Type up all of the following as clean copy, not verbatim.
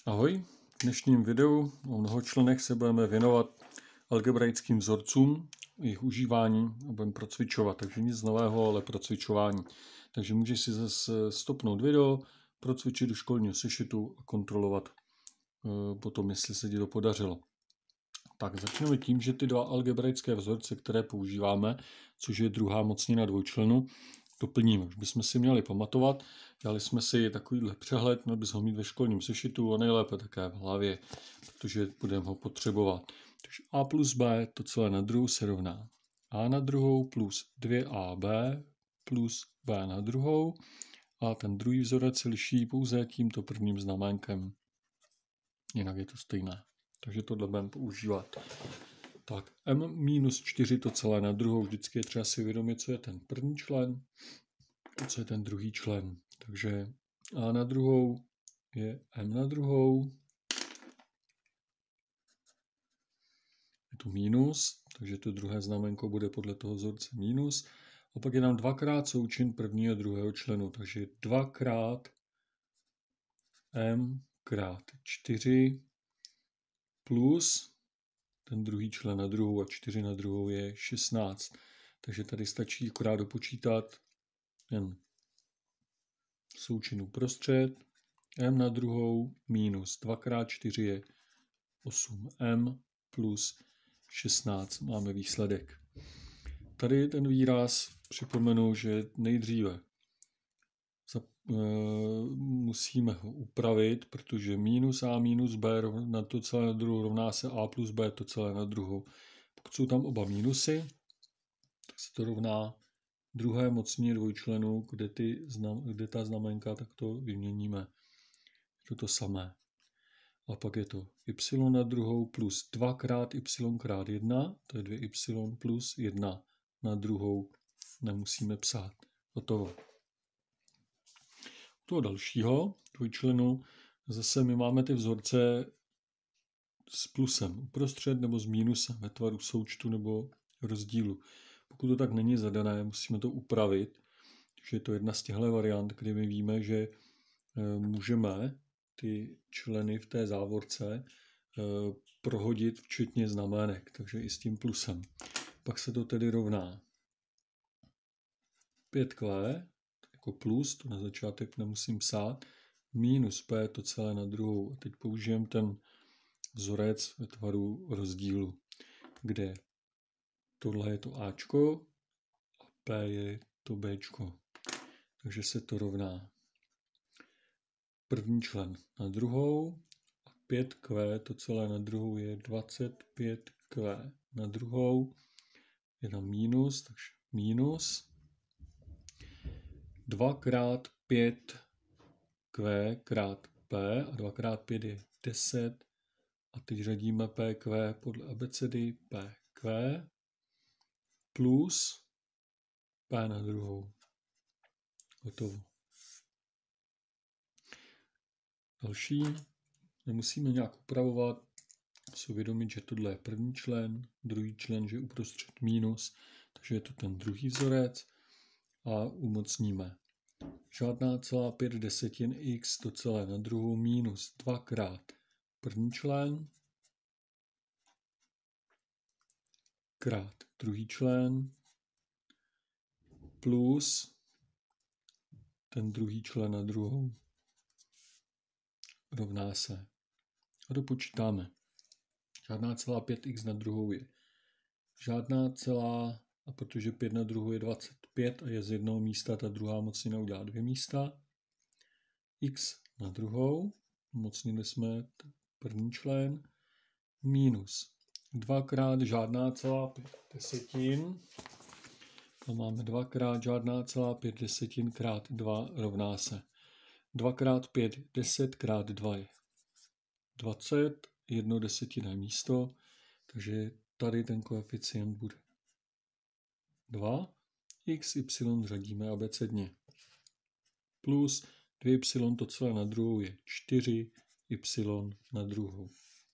Ahoj, v dnešním videu o mnohočlenech se budeme věnovat algebraickým vzorcům, jejich užívání a budeme procvičovat, takže nic nového, ale procvičování. Takže můžeš si zase stopnout video, procvičit do školního sešitu a kontrolovat potom, jestli se ti to podařilo. Tak začneme tím, že ty dva algebraické vzorce, které používáme, což je druhá mocnina dvojčlenu, doplníme. Už bychom si měli pamatovat, dělali jsme si takovýhle přehled, měl bys ho mít ve školním sešitu a nejlépe také v hlavě, protože budeme ho potřebovat. Takže a plus b, to celé na druhou se rovná a na druhou plus 2ab plus b na druhou a ten druhý vzorec se liší pouze tímto prvním znaménkem. Jinak je to stejné. Takže tohle budeme používat. Tak, m-4 to celé na druhou. Vždycky je třeba si uvědomit, co je ten první člen a co je ten druhý člen. Takže a na druhou je m na druhou. Je tu mínus, takže to druhé znamenko bude podle toho vzorce mínus. A pak je tam dvakrát součin prvního a druhého členu. Takže 2x m krát 4 plus ten druhý člen na druhou a 4 na druhou je 16. Takže tady stačí akorát dopočítat ten součin uprostřed. M na druhou minus 2x4 je 8m plus 16. Máme výsledek. Tady ten výraz připomenu, že nejdříve musíme ho upravit, protože minus a minus b na to celé na druhou rovná se a plus b to celé na druhou. Pokud jsou tam oba mínusy, tak se to rovná druhé mocnině dvojčlenů, kde ta znamenka, tak to vyměníme. Je to samé. A pak je to y na druhou plus 2x y krát 1, to je 2y plus 1 na druhou. Nemusíme psát. Hotovo. Toho dalšího dvojčlenu zase my máme ty vzorce s plusem uprostřed nebo s mínusem ve tvaru součtu nebo rozdílu. Pokud to tak není zadané, musíme to upravit. Takže je to jedna z těchto variant, kdy my víme, že můžeme ty členy v té závorce prohodit včetně znamenek, takže i s tím plusem. Pak se to tedy rovná 5q, jako plus, to na začátek nemusím psát, minus p to celé na druhou. A teď použijem ten vzorec ve tvaru rozdílu, kde tohle je to ačko a p je to bčko. Takže se to rovná první člen na druhou a 5q to celé na druhou je 25q na druhou. Je tam mínus, takže mínus 2 krát 5q krát p a 2 krát 5 je 10 a teď řadíme pq podle abecedy pq plus p na druhou. Hotovo. Další, nemusíme nějak upravovat, si uvědomit, že tohle je první člen, druhý člen, že je uprostřed mínus, takže je to ten druhý vzorec a umocníme. Žádná celá 5 desetin x to celé na druhou minus 2 krát první člen krát druhý člen plus ten druhý člen na druhou rovná se. A dopočítáme. Žádná celá 5x na druhou je žádná celá, a protože 5 na druhou je 25 a je z jednoho místa, ta druhá mocnina udělá 2 místa. X na druhou, mocnili jsme první člen, minus 2 krát žádná celá 5 desetin. A máme 2 krát žádná celá 5 desetin krát 2 rovná se. 2 krát 5, 10 krát 2 je 20, 1 desetina místo, takže tady ten koeficient bude 2, x, y řadíme abecedně. Plus 2y to celé na druhou je 4, y na druhou.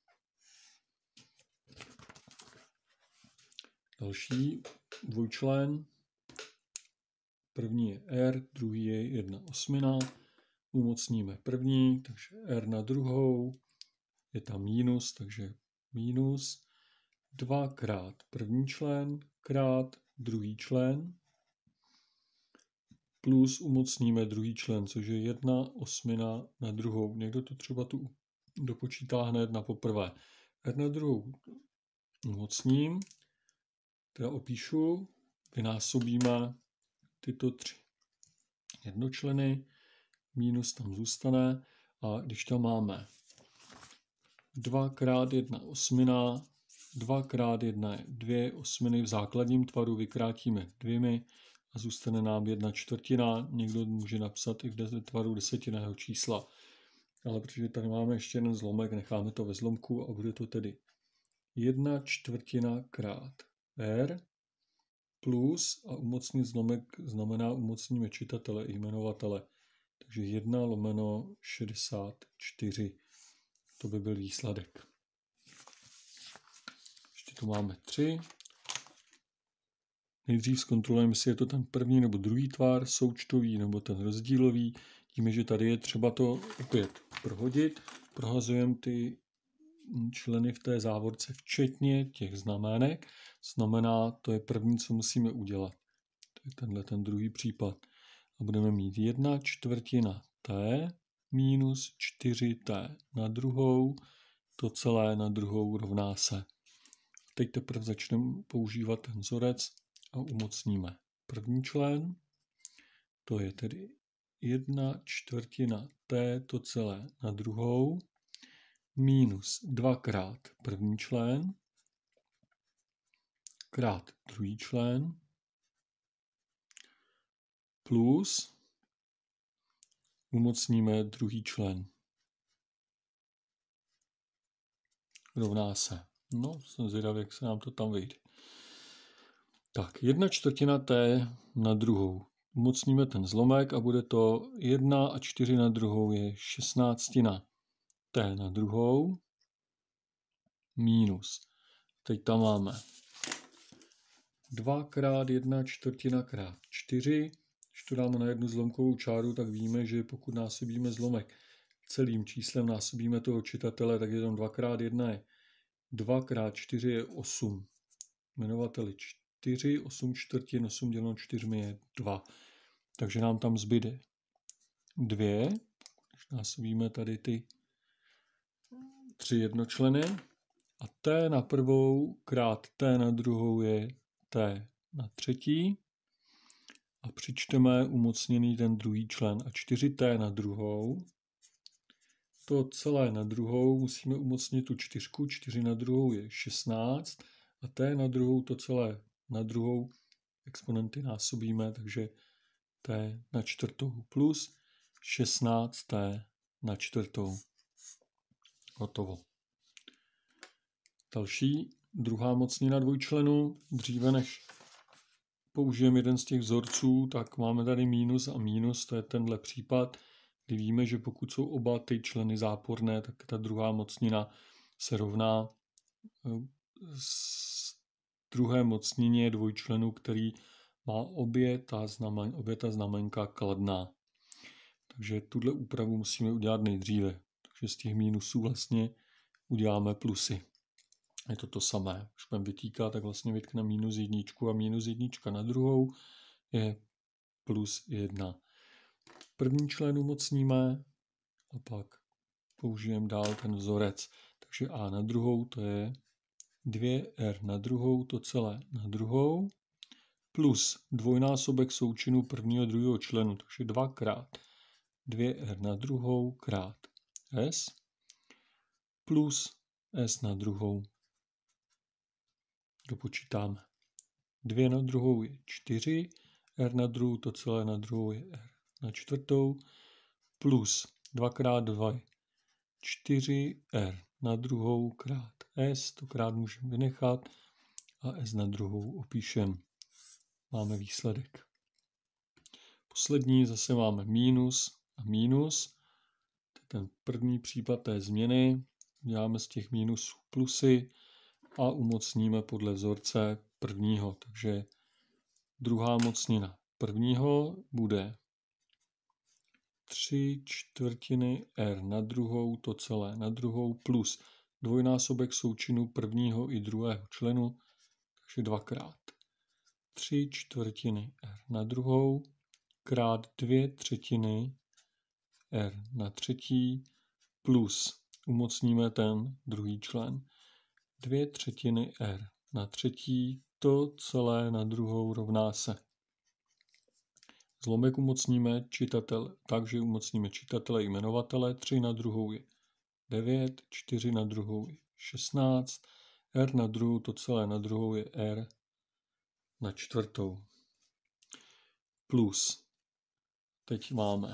Další dvojčlen. První je r, druhý je 1/8. umocníme první, takže r na druhou, je tam minus, takže minus 2 krát první člen krát druhý člen plus umocníme druhý člen, což je 1/8 na druhou. Někdo to třeba tu dopočítá hned na poprvé. R na druhou umocním, teda opíšu, vynásobíme tyto 3 jednočleny, minus tam zůstane a když tam máme 2 krát 1/8, 2 krát 1 je 2/8, v základním tvaru vykrátíme 2 a zůstane nám 1/4. Někdo může napsat i v tvaru desetinného čísla. Ale protože tady máme ještě jeden zlomek, necháme to ve zlomku a bude to tedy 1/4 krát r plus a umocnit zlomek znamená umocníme čitatele i jmenovatele. Takže 1/64. To by byl výsledek. Ještě tu máme 3. Nejdřív zkontrolujeme, jestli je to ten první nebo druhý tvar, součtový nebo ten rozdílový. Tím, že tady je třeba to opět prohodit. Prohazujeme ty členy v té závorce, včetně těch znamenek. Znamená, to je první, co musíme udělat. To je tenhle ten druhý případ. A budeme mít 1/4 t minus 4t na druhou, to celé na druhou rovná se. Teď teprve začneme používat ten vzorec a umocníme první člen, to je tedy 1/4 t to celé na druhou, minus 2 krát první člen, krát druhý člen, plus umocníme druhý člen. Rovná se. No, jsem zvědavý, jak se nám to tam vyjde. Tak, 1/4 t na druhou. Umocníme ten zlomek a bude to 1 a 4 na druhou je 16 t na druhou minus. Teď tam máme 2 krát 1/4 krát 4. Když to dáme na jednu zlomkovou čáru, tak víme, že pokud násobíme zlomek celým číslem, násobíme toho čitatele, tak je tam 2 krát 1 je 2 krát 4 je 8. Jmenovateli 4, 8 čtvrtin, 8 děleno 4 je 2. Takže nám tam zbyde 2, když násobíme tady ty 3 jednočleny. A t na prvou krát t na druhou je t na třetí. A přičteme umocněný ten druhý člen. A 4t na druhou. To celé na druhou musíme umocnit tu 4. 4 na druhou je 16. A t na druhou to celé na druhou exponenty násobíme, takže t na čtvrtou plus 16t na čtvrtou. Hotovo. Další, druhá mocnina dvojčlenů. Dříve než použijeme jeden z těch vzorců, tak máme tady minus a minus, to je tenhle případ, kdy víme, že pokud jsou oba ty členy záporné, tak ta druhá mocnina se rovná druhé mocnině dvojčlenu, který má obě ta znamenka kladná. Takže tuhle úpravu musíme udělat nejdříve. Takže z těch mínusů vlastně uděláme plusy. Je to to samé. Když budeme vytýkat, tak vlastně vytkneme minus jedničku a minus jednička na druhou je plus 1. První člen umocníme a pak použijeme dál ten vzorec. Takže a na druhou to je 2r na druhou, to celé na druhou, plus dvojnásobek součinu prvního a druhého členu, takže 2 krát 2r na druhou krát s, plus s na druhou. Dopočítáme. 2 na druhou je 4, r na druhou, to celé na druhou je r na čtvrtou, plus 2 krát 2 je 4r na druhou krát s, to krát můžeme vynechat a s na druhou opíšeme. Máme výsledek. Poslední zase máme minus a minus. Ten první případ té změny. Děláme z těch minusů plusy a umocníme podle vzorce prvního. Takže druhá mocnina prvního bude 3/4 r na druhou, to celé na druhou, plus dvojnásobek součinu prvního i druhého členu, takže 2x. 3/4 r na druhou krát 2/3 r na třetí plus umocníme ten druhý člen 2/3 r na třetí, to celé na druhou rovná se. Zlomek umocníme takže umocníme čitatele i jmenovatele. 3 na druhou je 9, 4 na druhou je 16, r na druhou, to celé na druhou je r na čtvrtou. Plus, teď máme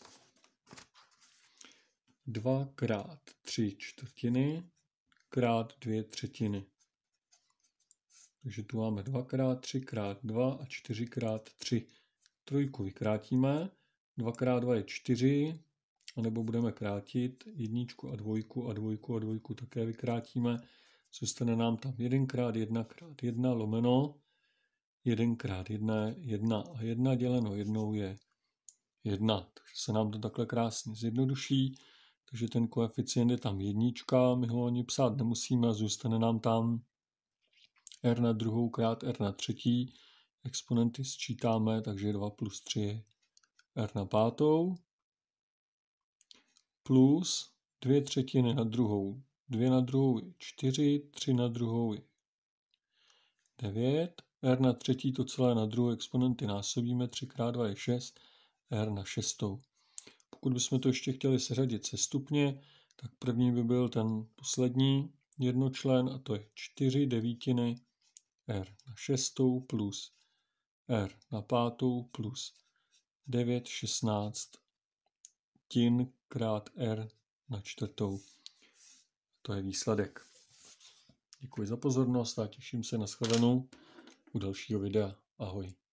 2 krát 3/4 krát 2/3. Takže tu máme 2 krát 3 krát 2 a 4 krát 3. Trojku vykrátíme, 2 krát 2 je 4, anebo budeme krátit jedničku a dvojku a dvojku a dvojku také vykrátíme. Zůstane nám tam 1 krát 1 krát 1 lomeno 1 krát 1 je 1 a 1 děleno 1 je 1. Takže se nám to takhle krásně zjednoduší. Takže ten koeficient je tam jednička, my ho ani psát nemusíme a zůstane nám tam r na druhou krát r na třetí. Exponenty sčítáme, takže 2 plus 3 je r na pátou. Plus 2/3 na druhou. 2 na druhou je 4, 3 na druhou je 9. R na třetí, to celé na druhou exponenty násobíme, 3 krát 2 je 6, r na šestou. Pokud bychom to ještě chtěli seřadit sestupně, tak první by byl ten poslední jednočlen a to je 4/9 r na šestou plus r na pátou plus 9/16 krát r na čtvrtou. To je výsledek. Děkuji za pozornost a těším se na shledanou u dalšího videa. Ahoj.